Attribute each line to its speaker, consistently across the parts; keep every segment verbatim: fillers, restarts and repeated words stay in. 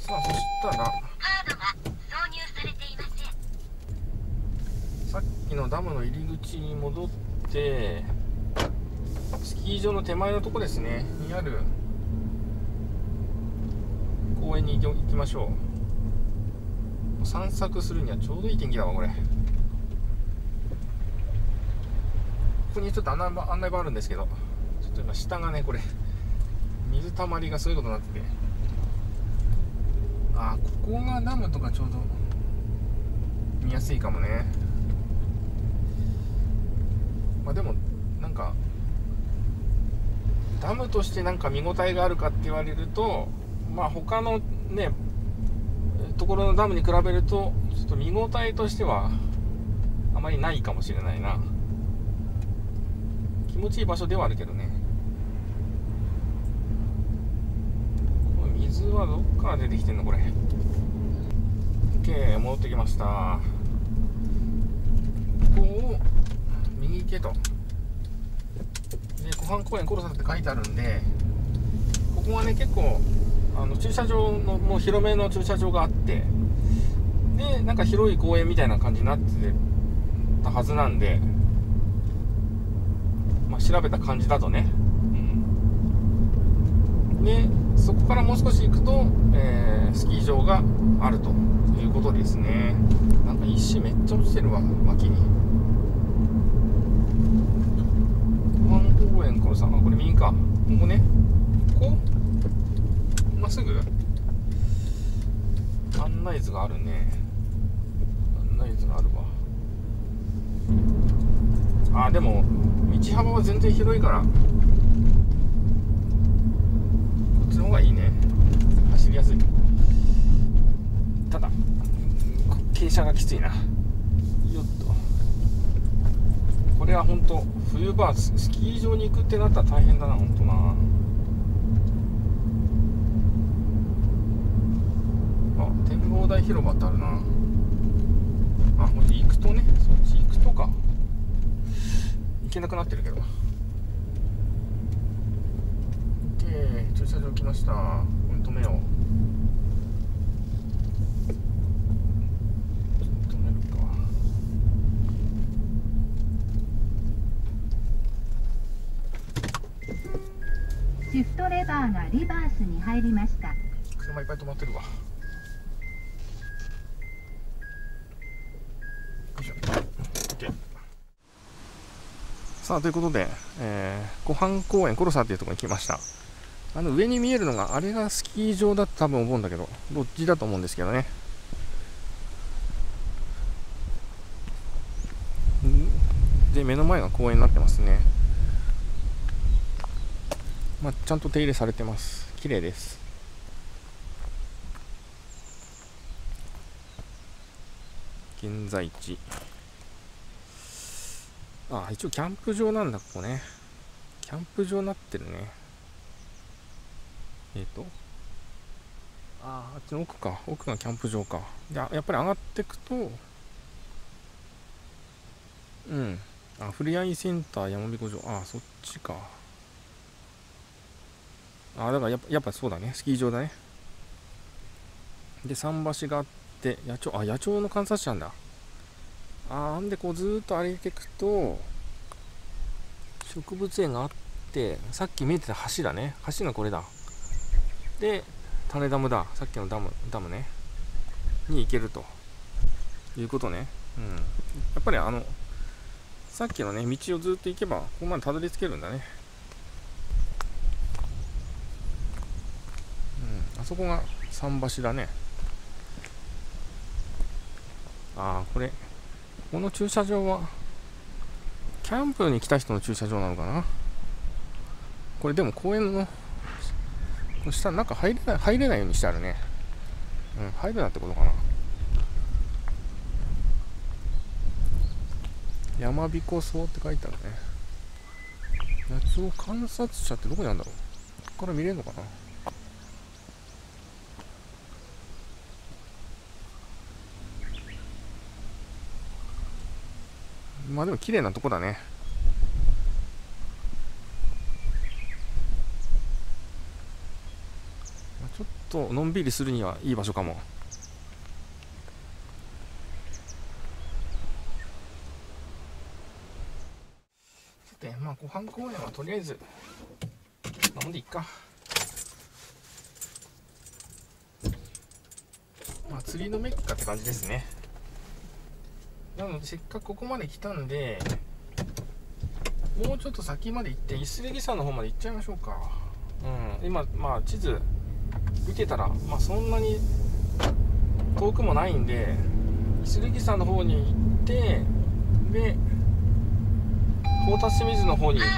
Speaker 1: さあ、そしたらさっきのダムの入り口に戻って、スキー場の手前のとこですねにある公園に行きましょう。散策するにはちょうどいい天気だわこれ。ここにちょっと案内板、案内板あるんですけど、ちょっと今下がねこれ水たまりがそういうことになってて、あー、ここがダムとかちょうど見やすいかもね。まあでもなんかダムとしてなんか見応えがあるかって言われると、まあ他のねところのダムに比べるとちょっと見応えとしてはあまりないかもしれないな。気持ちいい場所ではあるけどね。この水はどっから出てきてんのこれ。 OK、 戻ってきました。ここを右行けと。で湖畔公園コロサって書いてあるんで、ここはね結構あの駐車場のもう広めの駐車場があって、でなんか広い公園みたいな感じになってたはずなんで、まあ、調べた感じだとね、うん、でそこからもう少し行くと、えー、スキー場があるということですね。なんか石めっちゃ落ちてるわ脇に。湖畔公園これさ、あこれ右か、ここね、ここまっすぐ案内図があるね。案内図があるわ。あでも道幅は全然広いからこっちの方がいいね、走りやすい。ただ傾斜がきついな。よっと、これは本当冬場スキー場に行くってなったら大変だな本当な。あ、展望台広場ってあるな。あ、こっち行くとね、そっち行くとか行けなくなってるけど。 OK、 駐車場来ました。ここに止めよう。止めるか。
Speaker 2: シフトレバーがリバースに入りました。
Speaker 1: 車いっぱい止まってるわ。よいしょ。 OK。 さあということで、えー、湖畔公園コロサっていうところに来ました。あの上に見えるのがあれがスキー場だと多分思うんだけど、どっちだと思うんですけどね。で目の前が公園になってますね。まあ、ちゃんと手入れされてます。綺麗です。現在地、あ一応キャンプ場なんだここね。キャンプ場になってるね。えっ、ー、とああっちの奥か、奥がキャンプ場か。でやっぱり上がっていくと、うんあふれあいセンター山彦城、あそっちか。あだからやっぱやっぱそうだね、スキー場だね。で桟橋があって、野鳥、あ野鳥の観察地なんだ。あーんでこうずーっと歩いていくと植物園があって、さっき見えてた橋だね。橋がこれだ。で種ダムだ、さっきのダムダムねに行けるということね。うんやっぱりあのさっきのね道をずっと行けばここまでたどり着けるんだね。うんあそこが桟橋だね。ああこれこの駐車場はキャンプに来た人の駐車場なのかな。これでも公園の下の中入れない入れないようにしてあるね。うん入るなってことかな。山彦荘って書いてあるね。野鳥観察者ってどこにあるんだろう。ここから見れるのかな。まあでも綺麗なとこだね。ちょっとそうのんびりするにはいい場所かも。さてまあ湖畔公園はとりあえずこんなもんでいっか。まあ釣りのメッカって感じですね。なのでせっかくここまで来たんで、もうちょっと先まで行ってイスレギ山の方まで行っちゃいましょうか。うん、今まあ地図見てたら、まあ、そんなに遠くもないんで、イスレギ山の方に行って、でポータス清水の方に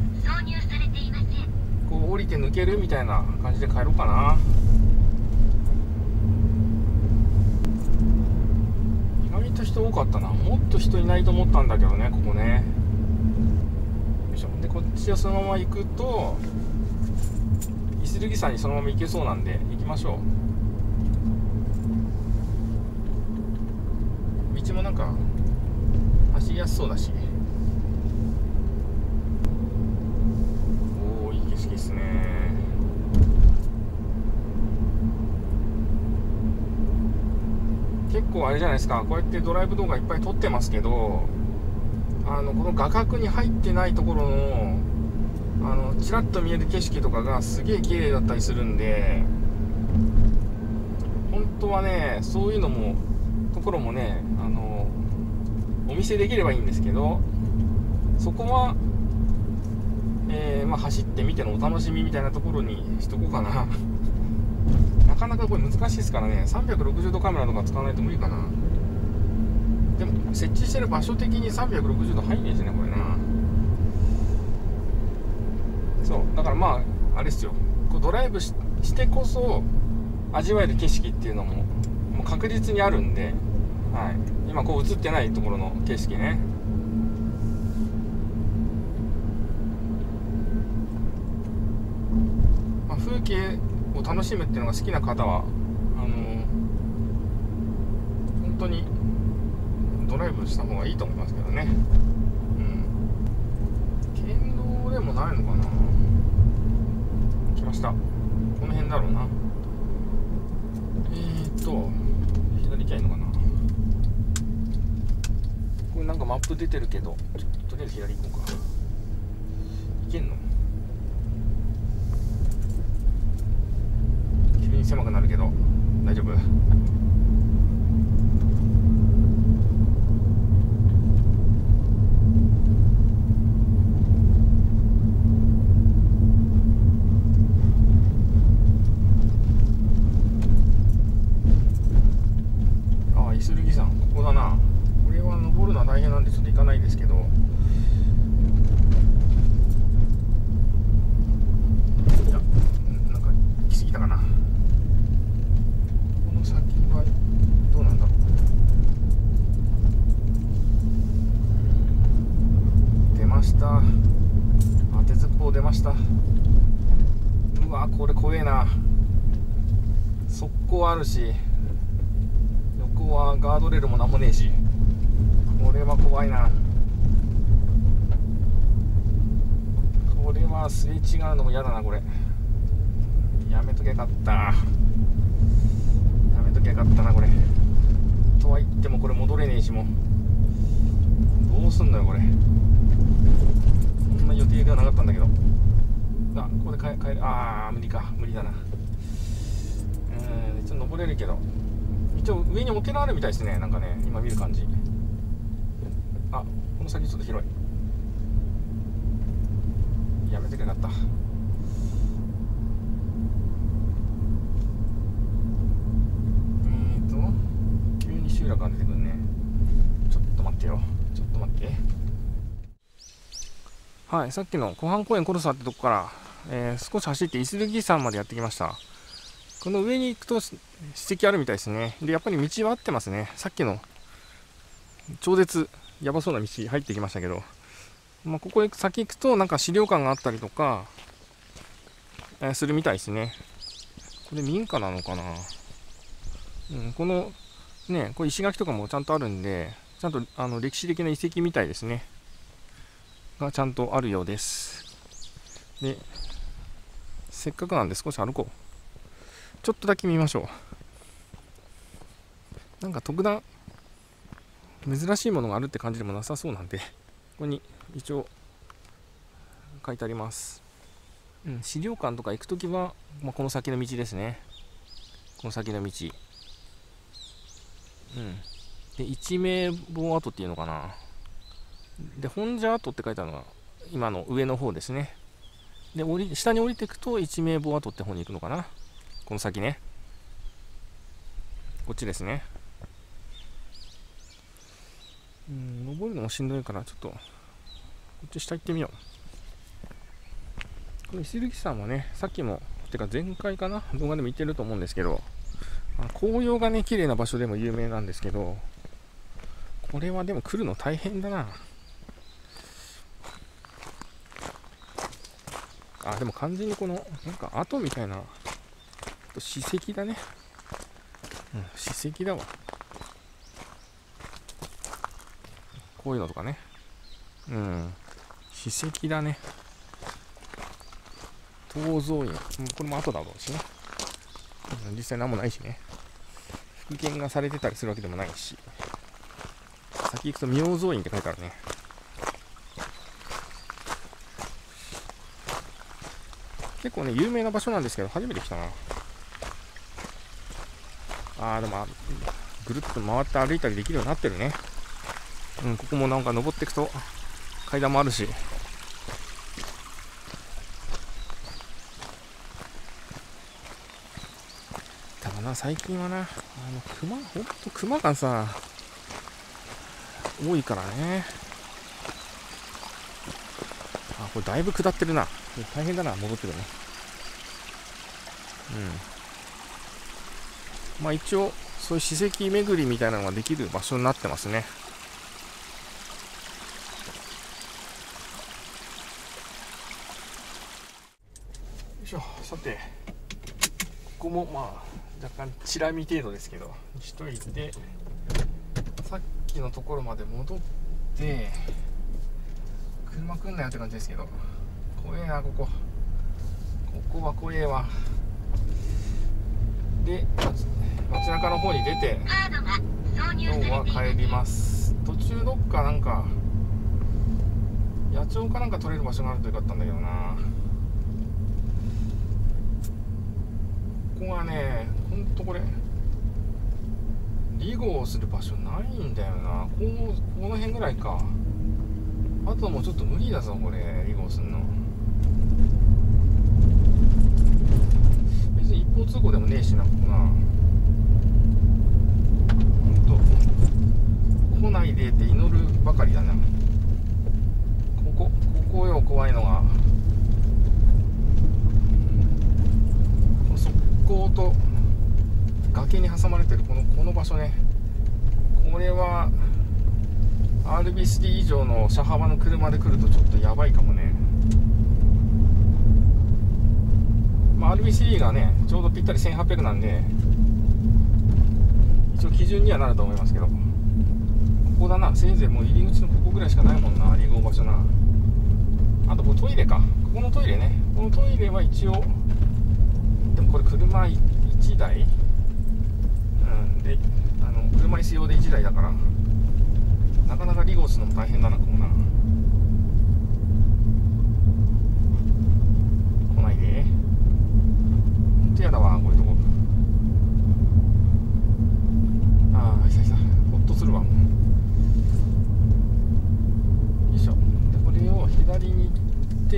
Speaker 1: こう降りて抜けるみたいな感じで帰ろうかな。意外と人多かったな。もっと人いないと思ったんだけどね、ここね。よいしょ。でこっちをそのまま行くとイスレギ山にそのまま行けそうなんで行きましょう。道もなんか走りやすそうだし。おお、いい景色ですね。結構あれじゃないですか、こうやってドライブ動画いっぱい撮ってますけど、あのこの画角に入ってないところのあのちらっと見える景色とかがすげえ綺麗だったりするんで、本当はねそういうのもところもね、あのお見せできればいいんですけど、そこは、えーまあ、走ってみてのお楽しみみたいなところにしとこうかな。なかなかこれ難しいですからね、さんびゃくろくじゅうどカメラとか使わないと無理かな。でも設置してる場所的にさんびゃくろくじゅうど入んねえしね、これな。そうだからまああれですよ、こうドライブ し, してこそ味わえる景色っていうのももう確実にあるんで、はい、今こう映ってないところの景色ね。まあ、風景を楽しむっていうのが好きな方はあのー、本当にドライブした方がいいと思いますけどね。うん、県道でもないのかな。来ました。この辺だろうな。えーっと左行きゃいいのかな。これなんかマップ出てるけど、ちょっととりあえず左行こうか。行けんの？急に狭くなるけど大丈夫？イスレギ山、ここだな。これは登るのは大変なんでちょっと行かないですけど、いや、なんか行き過ぎたかな。この先はどうなんだろう。出ました。当てずっぽう出ました。うわ、これ怖えな。側溝あるし、ここはガードレールもなんもねえし、これは怖いな。これはすれ違うのも嫌だな。これやめとけよかった。やめとけよかったなこれ。とは言ってもこれ戻れねえし、もうどうすんのよこれ。そんな予定ではなかったんだけど。あ、ここで帰帰る。あー無理か、無理だな。うん、ちょっと登れるけど、一応上にお寺あるみたいですね。なんかね、今見る感じ。あ、この先ちょっと広い。やめてくれなかった。えーと急に集落が出てくるね。ちょっと待ってよ、ちょっと待って。はい、さっきの湖畔公園コルサってとこから、えー、少し走ってイスレギ山までやってきました。この上に行くと史跡あるみたいですね。で、やっぱり道は合ってますね。さっきの超絶やばそうな道入ってきましたけど、まあ、ここへ先行くとなんか資料館があったりとか、えー、するみたいですね。これ民家なのかな。うん、このね、これ石垣とかもちゃんとあるんで、ちゃんとあの歴史的な遺跡みたいですね。がちゃんとあるようです。で、せっかくなんで少し歩こう。 ちょっとだけ見ましょう。なんか特段珍しいものがあるって感じでもなさそうなんで、ここに一応書いてあります。うん、資料館とか行くときは、まあ、この先の道ですね。この先の道。うん。で、一名棒跡っていうのかな。で、本社跡って書いてあるのが今の上の方ですね。で、降り下に降りていくと一名棒跡って方に行くのかな。この先ね。こっちですね。うん、登るのもしんどいから、ちょっと、こっち下行ってみよう。この石吹山はね、さっきも、てか前回かな、動画でも言ってると思うんですけど、紅葉がね、綺麗な場所でも有名なんですけど、これはでも来るの大変だな。あ、でも完全にこの、なんか跡みたいな、史跡だね。うん、史跡だわ。こういうのとかね。うん、史跡だね。東蔵院、うん、これも後だろうしね。うん、実際何もないしね。復元がされてたりするわけでもないし。先行くと明蔵院って書いてあるね。結構ね、有名な場所なんですけど、初めて来たな。あー、でも、ぐるっと回って歩いたりできるようになってるね。うん、ここもなんか登っていくと階段もあるし。ただな、最近はな、あの熊、ほんと熊がさ、多いからね。あ、これだいぶ下ってるな。大変だな、戻ってくるね。うん。まあ一応、そういう史跡巡りみたいなのができる場所になってますね。よいしょ。さて、ここもまあ若干チラ見程度ですけどにしといて、さっきのところまで戻って、車来んなよって感じですけど、怖えな、ここ。ここは怖えわ。で、街中の方に出て、今日は帰ります。途中どっかなんか野鳥かなんか取れる場所があるとよかったんだけどな。ここがね、ほんとこれ離合する場所ないんだよな。こう、この辺ぐらいか。あとはもうちょっと無理だぞこれ、離合すんの。別に一方通行でもねえしな、ここな。ほんと来ないでって祈るばかりだな。ここ、ここよ、怖いのが。側溝と崖に挟まれてるこの、この場所ね。これは アールビースリー 以上の車幅の車で来るとちょっとやばいかもね。まあ、アールビースリー がね、ちょうどぴったりせんはっぴゃくなんで、一応基準にはなると思いますけど、ここだな。せいぜいもう入り口のここぐらいしかないもんな、離合場所な。あとこれトイレか。ここのトイレね。このトイレは一応、でもこれ車いちだい、うんで、あの車椅子用でいちだいだから、なかなか離合するのも大変だな、ここな。来ないで。ほんとやだわ、こういうとこ。ああ、いさいさ、ほっとするわ、もう。よいしょ。で、これを左に行って、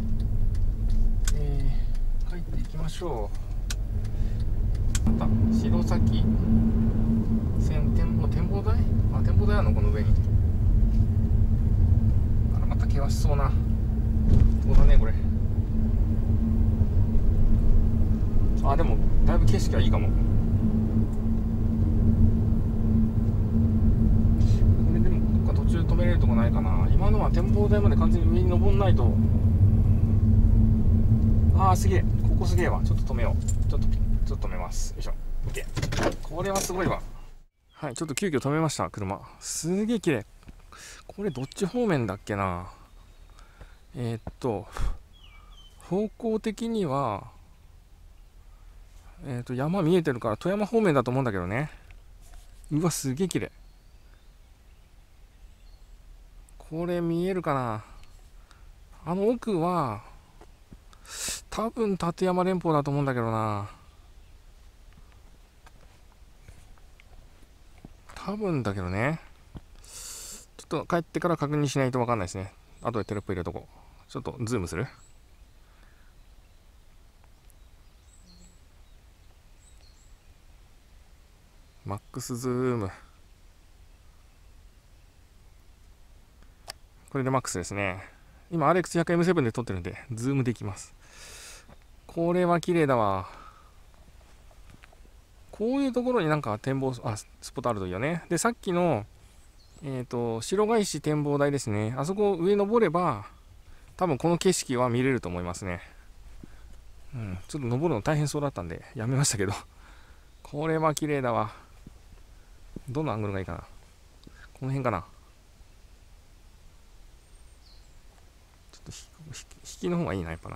Speaker 1: えー、帰っていきましょう。また、城崎線展望、展望台、あ、展望台あるのこの上に。あら、また険しそうな。そうだね、これ。あ、でもだいぶ景色はいいかも。これでもどっか途中止めれるとこないかな。今のは展望台まで完全に上に登んないと。あー、すげえ、ここすげえわ。ちょっと止めよう。ちょっとちょっと止めます。よいしょ。 OK。 これはすごいわ。はい、ちょっと急遽止めました。車すげえ綺麗。これどっち方面だっけな。えー、っと方向的にはえっと山見えてるから富山方面だと思うんだけどね。うわすげえ綺麗。これ見えるかな。あの奥は多分立山連峰だと思うんだけどな。多分だけどね。ちょっと帰ってから確認しないと分かんないですね。あとでテロップ入れるとこ。ちょっとズームする。マックスズーム。これでマックスですね。今 アールエックスひゃくエムセブン で撮ってるんでズームできます。これは綺麗だわ。こういうところになんか展望あスポットあるといいよね。でさっきのえっ、ー、と白返し展望台ですね。あそこ上登れば多分この景色は見れると思いますね。うん、ちょっと登るの大変そうだったんでやめましたけど、これは綺麗だわ。どのアングルがいいかな。この辺かな。ちょっと引きの方がいいなやっぱな。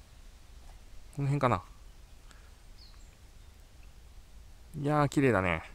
Speaker 1: この辺かな。いやー綺麗だね。